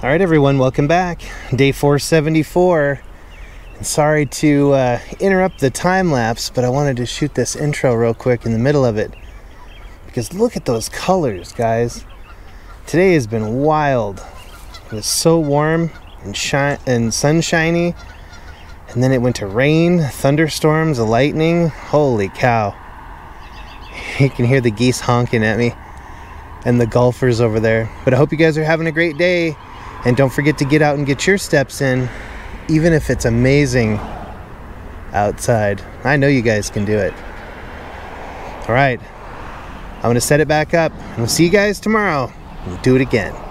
All right, everyone, welcome back. Day 474. And sorry to interrupt the time lapse, but I wanted to shoot this intro real quick in the middle of it. Because look at those colors, guys. Today has been wild. It was so warm and sunshiny. And then it went to rain, thunderstorms, lightning. Holy cow. You can hear the geese honking at me and the golfers over there. But I hope you guys are having a great day. And don't forget to get out and get your steps in, even if it's amazing outside. I know you guys can do it. All right, I'm going to set it back up. And we'll see you guys tomorrow. We'll do it again.